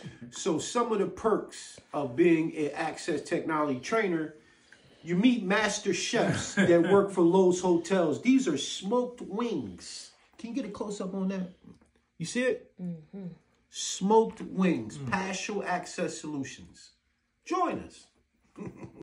So some of the perks of being an access technology trainer, you meet master chefs that work for Lowe's Hotels. These are smoked wings. Can you get a close-up on that? You see it? Mm-hmm. Smoked wings. Paschall Access Solutions. Join us.